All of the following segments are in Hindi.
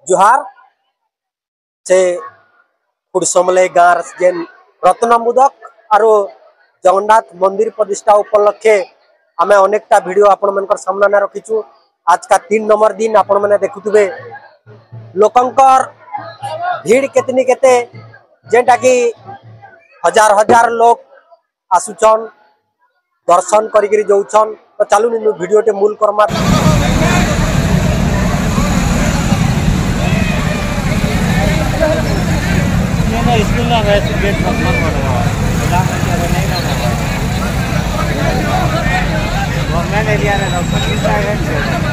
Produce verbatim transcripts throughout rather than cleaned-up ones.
जुहार से खुड़समले गाँव जेन रत्नमुदक और जगन्नाथ मंदिर प्रतिष्ठा उपलक्षे आमे अनेकटा वीडियो आपण मन सामना रखीचु। आज का तीन नंबर दिन आपण मैंने देखुवे लोकंकर भीड़ केतनी केते जेनटा कि हजार हजार लोग आसुचन दर्शन करी जाऊन। तो चलू इन वीडियो टे मूल करमा। स्कूल ना वैसे गेट सम्मान करवा गवर्नमेंट एरिया रे डॉक्टर कितना है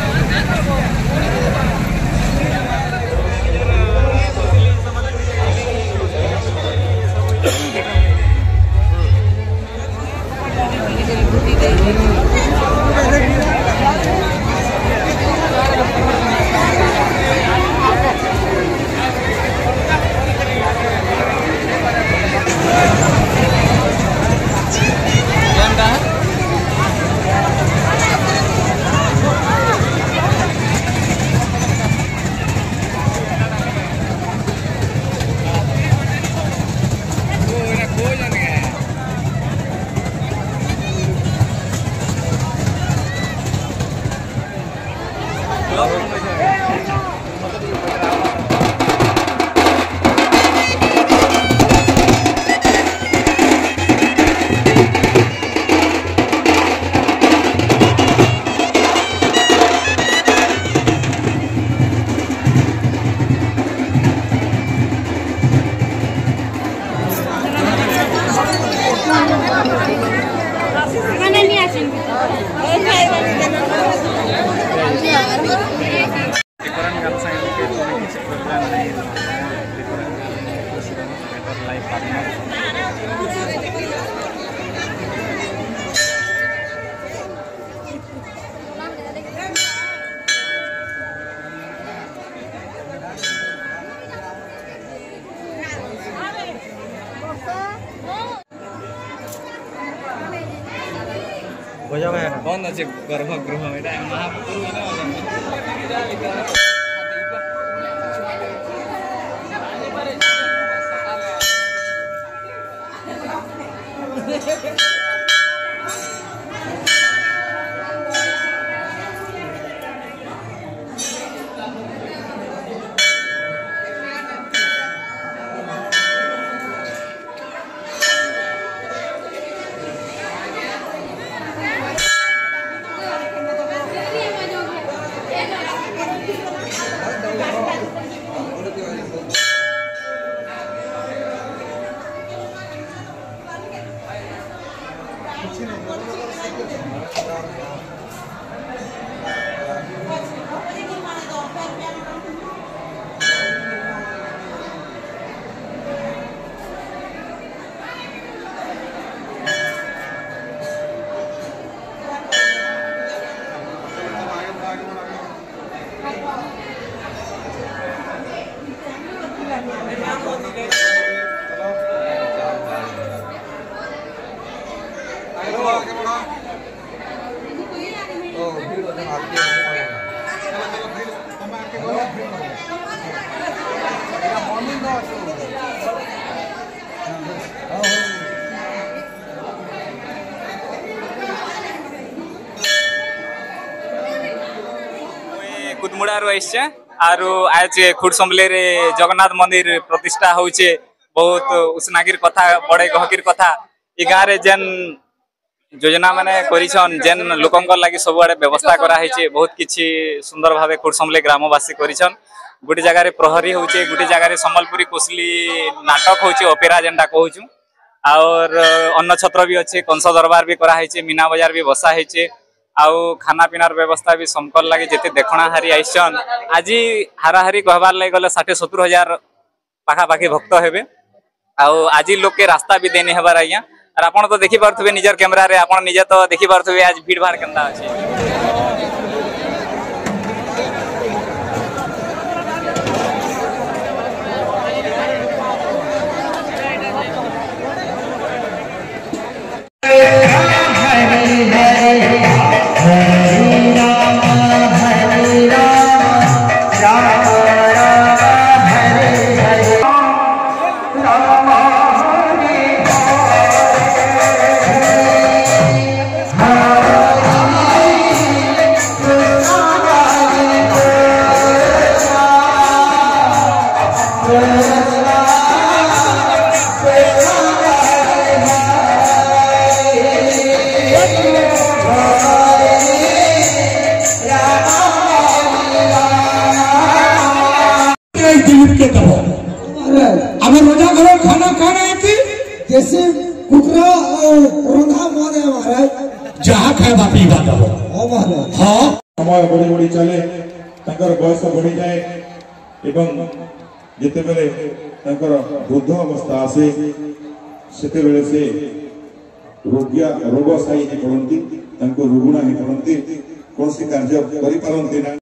कौन अच्छे गर्भगृह कुदमुड़ारू आइसे आरु आज खुड़समले रे जगन्नाथ मंदिर प्रतिष्ठा होचे। बहुत उसनागिर कथा बड़े गहकिर कथा ई गाँव रे जेन योजना माने करिछन जेन लोकंकर लागि सब आड़े व्यवस्था करा हिचे। बहुत किछि सुंदर भावे खुड़समले ग्रामवासी करिछन। गोटे जगह रे प्रहरी होचे, गोटे जगह रे संबलपुरी कोसली नाटक होचे, ओपेरा जेनटा कहूछु। और अन्न छत्र भी अच्छे, कंस दरबार भी करा हिचे, मीना बाजार भी बसा हिचे। आउ खाना पीनार व्यवस्था भी समकर लगे जिते देखना हारी आइसन। आज हाराहारी कहबार लगे गले षाठी सत्तर हजार पाखापाखी भक्त हेबे। आउ आज लोग के रास्ता भी देने हेबार आज्ञा। और आपन तो देखि पारथुबे निजर कैमरा रे, आपन निजे तो देखि पारथुबे आज भीड़ भाड़ केनता अछि। हरे राम हरे राम राम राम राइस दिलीप के दबो हमें रोजा घर खाना खाना है कि जैसे कुकरा रंधा मारे हमारा जहाँ खाएबा पीबा दबो हाँ समय बढ़ी बढ़ी चले बयस बढ़ी जाए एवं जिते बेले वृद्ध अवस्था आसे से रोगिया रोग साई पड़ती रुगुणा ही पड़ती कौन सी कार्य करी पारंती ना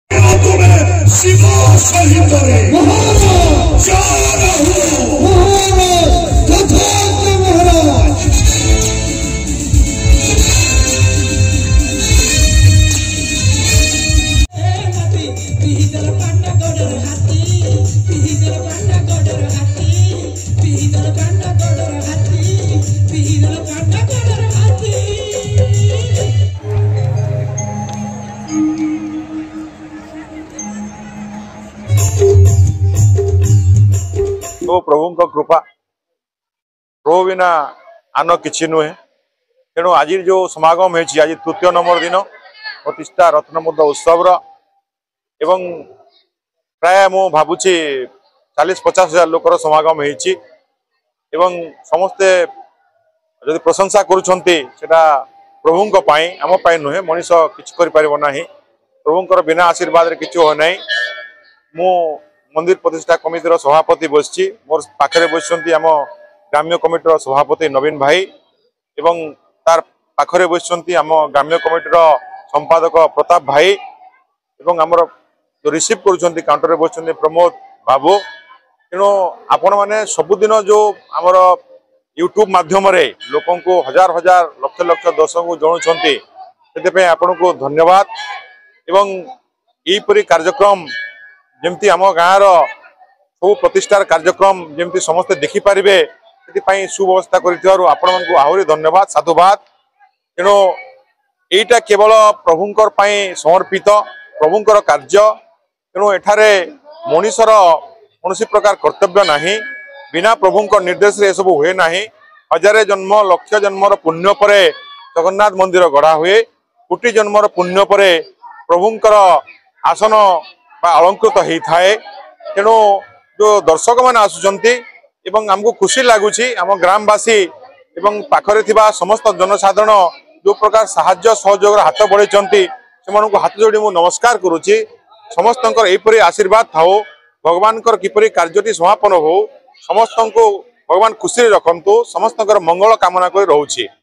तो प्रभु का कृपा प्रभु बिना आन कि नुहे तेणु आज जो समागम है आज तृतीय नंबर दिन प्रतिष्ठा रत्नमुद्द उत्सव एवं प्राय मु भावुची चालीस पचास हजार लोकर समागम होती समस्ते जदि प्रशंसा करुँचे प्रभु आम नुहे मनीष किसी करना प्रभुंर बिना आशीर्वाद रे किसी हो ना मु मंदिर प्रतिष्ठा कमिटी सभापति बसची मोर पाखरे बसचंती आम ग्राम्य कमिटी सभापति नवीन भाई एवं तार पाखरे बसचंती आम ग्राम्य कमिटी संपादक प्रताप भाई एवं आमर जो रिसीव करुँच काउंटर रे बसचंती प्रमोद बाबू तेणु आपण मैंने सबुदिन जो आमर यूट्यूब माध्यम रे लोकों को हजार हजार लक्ष लक्ष दर्शक को जनाउछंती से आपण को धन्यवाद एवं यहीपरि कार्यक्रम जमती आम गाँव सब प्रतिष्ठार कार्यक्रम जमती समस्ते देखिपारे से सुव्यवस्था कर आहरी धन्यवाद साधुवाद तेणु यहीटा केवल प्रभुंकर समर्पित प्रभुंकर कार्य तेणु एठारे मनीषर कौन प्रकार कर्तव्य नहीं बिना प्रभुंकर निर्देश रे सब हुए ना हजारे जन्म लक्ष जन्मर पुण्य पर जगन्नाथ मंदिर गढ़ा हुए कोटि जन्मर पुण्य पर प्रभुंकर आसन अलंकृत होता है तेणु जो दर्शक मैंने आसुचंती एवं आमको खुशी लगुच आम ग्रामवासी एवं पाखरे थिबा समस्त जनसाधारण जो प्रकार साहाय्य सहयोग हाथ बढ़ाई से हाथ जोड़ी मु नमस्कार करुच्ची समस्त यहीपरि आशीर्वाद थाओ भगवान किपरि कार्यटी समापन हो समस्त को भगवान खुशी रखंतु समस्त मंगल कामना कर रोचे।